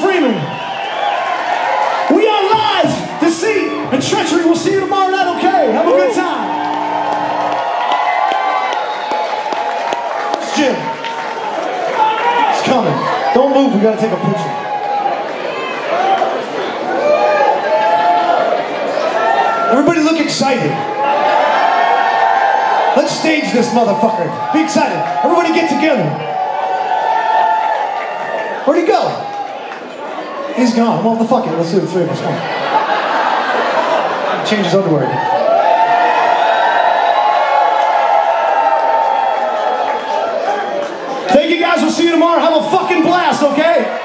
Freeman. We are live, Deceit and Treachery. We'll see you tomorrow night, okay? Have a good time. It's Jim. It's coming. Don't move, we gotta take a picture. Everybody look excited. Let's stage this motherfucker. Be excited. Everybody get together. Where'd he go? He's gone. Well, fuck it. Let's do the three of us. Come on. Change his underwear. Thank you guys. We'll see you tomorrow. Have a fucking blast, okay?